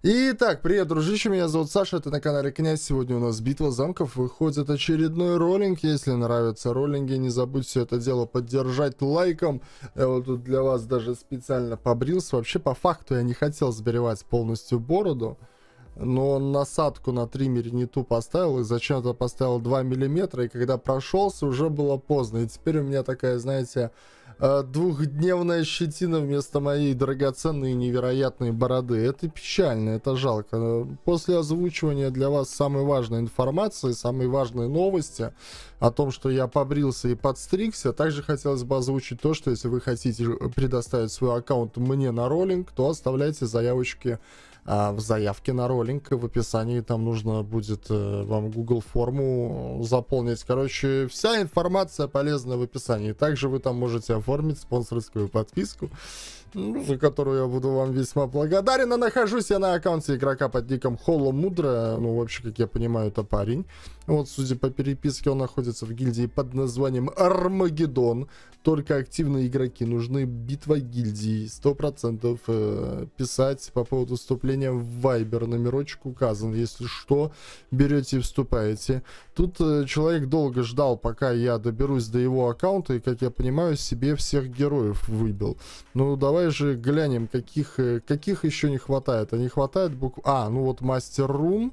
Итак, привет, дружище, меня зовут Саша, это на канале Князь. Сегодня у нас битва замков, выходит очередной роллинг. Если нравятся роллинги, не забудь все это дело поддержать лайком. Я вот тут для вас даже специально побрился. Вообще, по факту, я не хотел сбривать полностью бороду, но насадку на триммере не ту поставил и зачем-то поставил 2 миллиметра, и когда прошелся, уже было поздно. И теперь у меня такая, знаете, двухдневная щетина вместо моей драгоценной и невероятной бороды. Это печально, это жалко. После озвучивания для вас самой важной информации, самой важной новости о том, что я побрился и подстригся, также хотелось бы озвучить то, что если вы хотите предоставить свой аккаунт мне на роллинг, то оставляйте заявочки в заявке на роллинг. В описании там нужно будет вам Google форму заполнить. Короче, вся информация полезна в описании. Также вы там можете оформить спонсорскую подписку, за которую я буду вам весьма благодарен. А нахожусь я на аккаунте игрока под ником Холо Мудро. Ну, вообще, как я понимаю, это парень. Вот, судя по переписке, он находится в гильдии под названием Армагеддон. Только активные игроки нужны. Битва гильдии. 100% писать по поводу вступления в Viber. Номерочек указан. Если что, берете и вступаете. Тут человек долго ждал, пока я доберусь до его аккаунта. И, как я понимаю, себе всех героев выбил. Ну, давай же глянем, каких еще не хватает. А не хватает букв... ну вот Мастер Рун.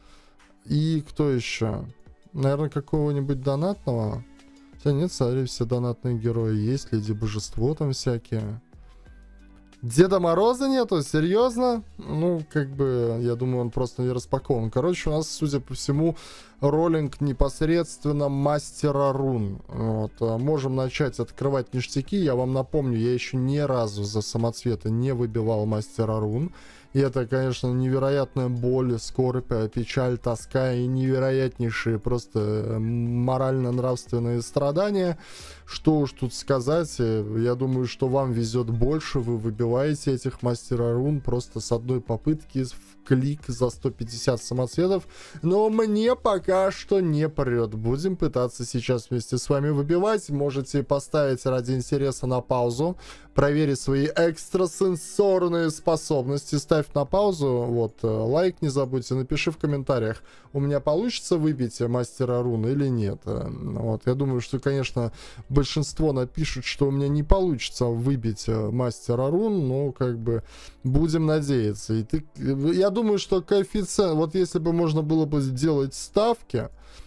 И кто еще? Наверное, какого-нибудь донатного? Хотя нет, смотри, все донатные герои есть. Леди Божество там всякие. Деда Мороза нету? Серьезно? Ну, как бы, я думаю, он просто не распакован. Короче, у нас, судя по всему, роллинг непосредственно Мастера Рун. Вот. Можем начать открывать ништяки. Я вам напомню, я еще ни разу за самоцветы не выбивал Мастера Рун. И это, конечно, невероятная боль, скорбь, печаль, тоска и невероятнейшие просто морально-нравственные страдания. Что уж тут сказать, я думаю, что вам везет больше, вы выбиваете этих Мастера Рун просто с одной попытки в клик за 150 самоцветов. Но мне пока что не прет. Будем пытаться сейчас вместе с вами выбивать. Можете поставить ради интереса на паузу, проверить свои экстрасенсорные способности. Ставь на паузу, вот, лайк не забудьте, напиши в комментариях, у меня получится выбить Мастера Рун или нет. Вот, я думаю, что, конечно, большинство напишут, что у меня не получится выбить Мастера Рун, но, как бы, будем надеяться. И я думаю, что коэффициент, вот если бы можно было бы сделать ставки,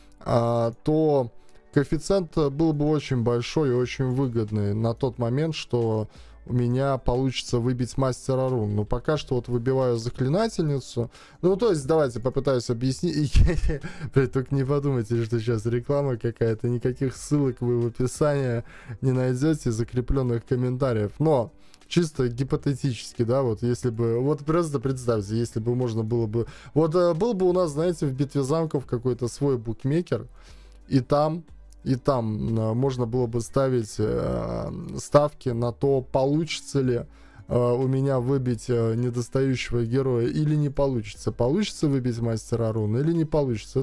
то коэффициент был бы очень большой и очень выгодный на тот момент, что у меня получится выбить Мастера Рун. Но пока что вот выбиваю заклинательницу. Ну, то есть, давайте попытаюсь объяснить. Только не подумайте, что сейчас реклама какая-то. Никаких ссылок вы в описании не найдете, закрепленных комментариев. Но чисто гипотетически, да, вот если бы... Вот просто представьте, если бы можно было бы... Вот был бы у нас, знаете, в битве замков какой-то свой букмекер, и там можно было бы ставить ставки на то, получится ли у меня выбить недостающего героя или не получится. Получится выбить Мастера Рун или не получится.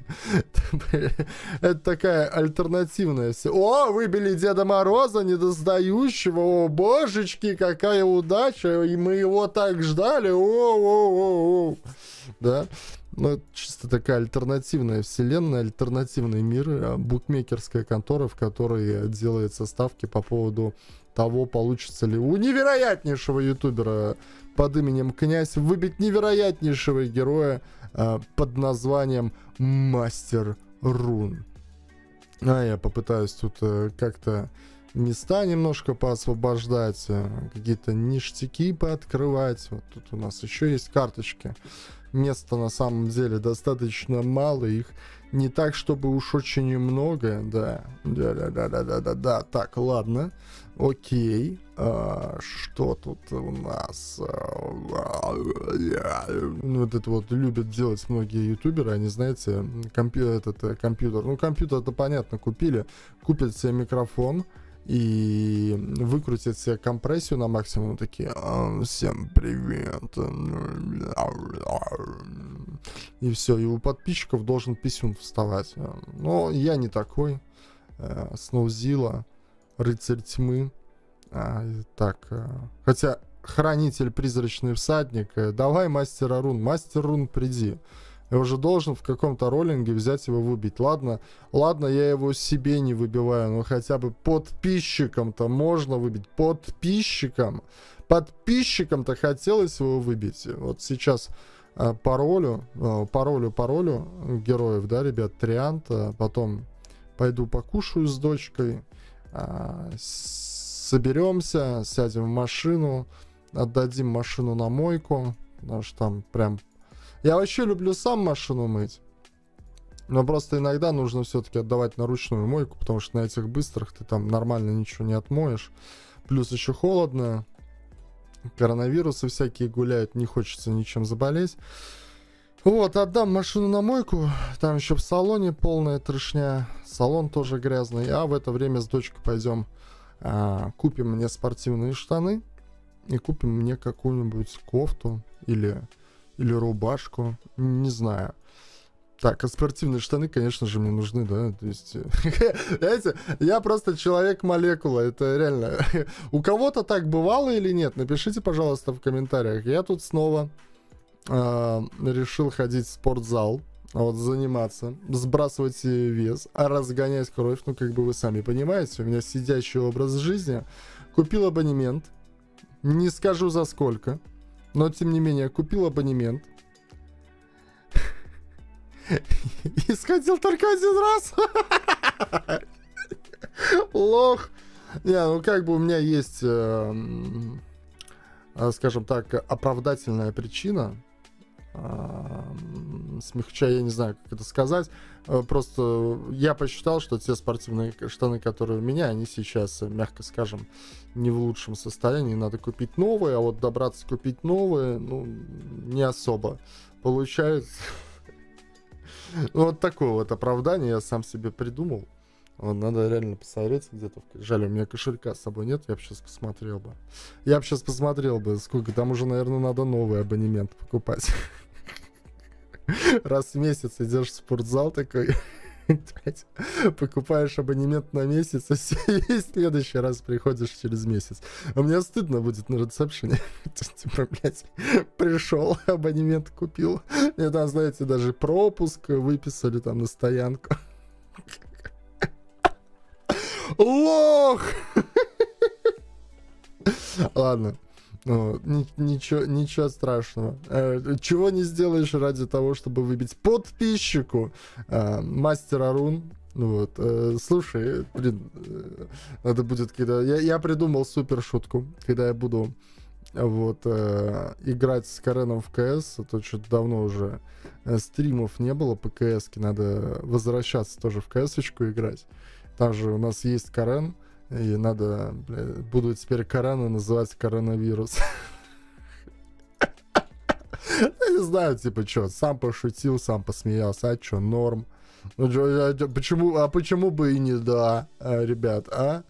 Это такая альтернативная. О, выбили Деда Мороза недостающего. О, божечки, какая удача. И мы его так ждали. О. Да. Ну, чисто такая альтернативная вселенная, альтернативный мир, букмекерская контора, в которой делаются ставки по поводу того, получится ли у невероятнейшего ютубера под именем Князь выбить невероятнейшего героя под названием Мастер Рун. Я попытаюсь тут как-то места немножко поосвобождать, какие-то ништяки пооткрывать. Вот тут у нас еще есть карточки. Места на самом деле достаточно мало, их не так, чтобы уж очень много, да. Так, ладно, окей. Что тут у нас? Ну, вот это вот любят делать многие ютуберы, они, знаете, компьютер. Ну, компьютер, это понятно, купят себе микрофон и выкрутят себе компрессию на максимум, такие: всем привет. И все, и у подписчиков должен писюн вставать. Но я не такой. Сноузила, рыцарь тьмы. Так, хотя хранитель, призрачный всадник, давай, мастер рун, приди. Я уже должен в каком-то роллинге взять его выбить. Ладно, я его себе не выбиваю, но хотя бы подписчикам-то можно выбить. Подписчикам-то хотелось его выбить. Вот сейчас паролю героев, да, ребят, Триант. Потом пойду покушаю с дочкой. Соберемся, сядем в машину, отдадим машину на мойку. Потому что там прям... Я вообще люблю сам машину мыть. Но просто иногда нужно все-таки отдавать на ручную мойку, потому что на этих быстрых ты там нормально ничего не отмоешь. Плюс еще холодно. Коронавирусы всякие гуляют, не хочется ничем заболеть. Вот, отдам машину на мойку. Там еще в салоне полная трешня. Салон тоже грязный. А в это время с дочкой пойдем купим мне спортивные штаны. И купим мне какую-нибудь кофту или рубашку, не знаю. Так, а спортивные штаны, конечно же, мне нужны, да, то есть, знаете, я просто человек-молекула, это реально. У кого-то так бывало или нет? Напишите, пожалуйста, в комментариях. Я тут снова решил ходить в спортзал, вот, заниматься, сбрасывать вес, разгонять кровь, ну, как бы вы сами понимаете, у меня сидячий образ жизни. Купил абонемент, не скажу за сколько, но, тем не менее, купил абонемент. И сходил только один раз. Лох. Не, ну как бы у меня есть, скажем так, оправдательная причина. Смягчая, я не знаю, как это сказать. Просто я посчитал, что те спортивные штаны, которые у меня, они сейчас, мягко скажем, не в лучшем состоянии. Надо купить новые, а вот добраться купить новые, ну, не особо получается. Вот такое вот оправдание я сам себе придумал. Вот, надо реально посмотреть где-то. Жаль, у меня кошелька с собой нет, я бы сейчас посмотрел бы. Сколько там уже, наверное, надо новый абонемент покупать. Раз в месяц идешь в спортзал такой, покупаешь абонемент на месяц, и в следующий раз приходишь через месяц. А мне стыдно будет на ресепшене. Типа, блядь, пришел, абонемент купил. Мне там, знаете, даже пропуск выписали там на стоянку. Лох! Ладно. Ничего страшного. Чего не сделаешь ради того, чтобы выбить подписчику мастера рун. Вот. Слушай, блин, надо будет, когда... Я придумал супер шутку, когда я буду вот играть с Кареном в КС, а то что-то давно уже стримов не было по КС-ке, надо возвращаться тоже в КС-очку играть. Там же у нас есть Карен. И надо, бля, буду теперь Карена называть коронавирус. Я не знаю, типа, что, сам пошутил, сам посмеялся, а что, норм. Почему бы и не да, ребят, а?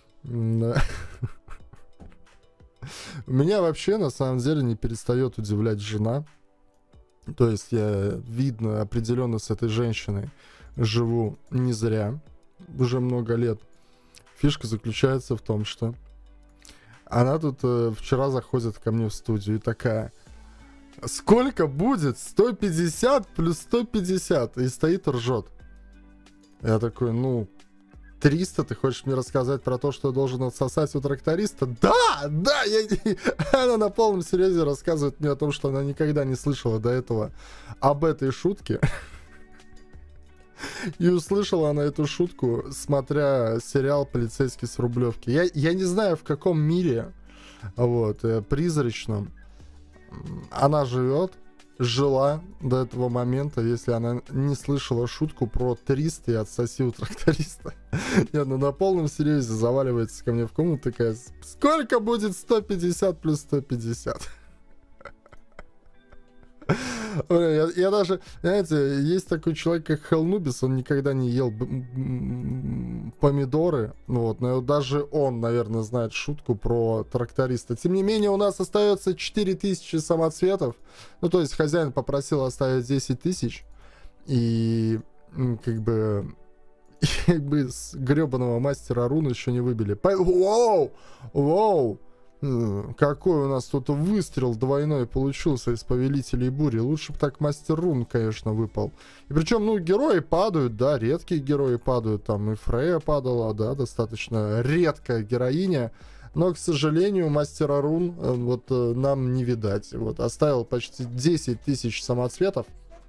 Меня вообще, на самом деле, не перестает удивлять жена. То есть я, видно, определенно с этой женщиной живу не зря. Уже много лет. Фишка заключается в том, что она тут вчера заходит ко мне в студию и такая: сколько будет 150 плюс 150? И стоит ржет. Я такой, ну, 300, ты хочешь мне рассказать про то, что я должен отсосать у тракториста? Да! Она на полном серьезе рассказывает мне о том, что она никогда не слышала до этого об этой шутке. И услышала она эту шутку, смотря сериал «Полицейский с Рублевки». Я не знаю, в каком мире, вот, призрачном она жила до этого момента, если она не слышала шутку про 300 и отсоси у тракториста. Нет, ну на полном серьезе заваливается ко мне в комнату такая: сколько будет 150 плюс 150? Я даже, знаете, есть такой человек, как Хелнубис, он никогда не ел помидоры, вот, но даже он, наверное, знает шутку про тракториста. Тем не менее, у нас остается 4000 самоцветов, ну, то есть хозяин попросил оставить 10 тысяч, и как бы с гребаного мастера рун еще не выбили. Воу! Какой у нас тут выстрел двойной получился из Повелителей Бури. Лучше бы так Мастер Рун, конечно, выпал. И причем, ну, герои падают, да, редкие герои падают. Там и Фрея падала, да, достаточно редкая героиня. Но, к сожалению, Мастера Рун вот нам не видать. Вот, оставил почти 10 тысяч самоцветов.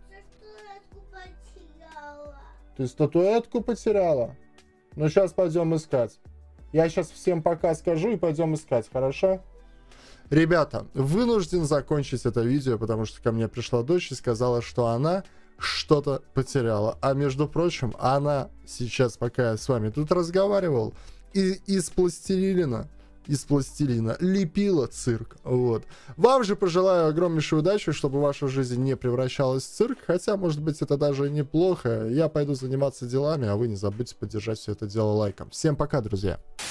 Ты статуэтку потеряла? Ну, сейчас пойдем искать. Я сейчас всем пока скажу и пойдем искать, хорошо? Ребята, вынужден закончить это видео, потому что ко мне пришла дочь и сказала, что она что-то потеряла. А между прочим, она сейчас, пока я с вами тут разговаривал, из пластилина лепила цирк. Вот. Вам же пожелаю огромнейшей удачи, чтобы ваша жизнь не превращалась в цирк, хотя, может быть, это даже неплохо. Я пойду заниматься делами, а вы не забудьте поддержать все это дело лайком. Всем пока, друзья!